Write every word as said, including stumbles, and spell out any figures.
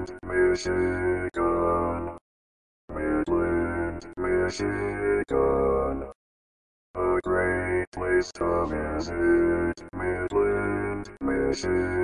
Michigan, Midland, Michigan. A great place to visit, Midland, Michigan.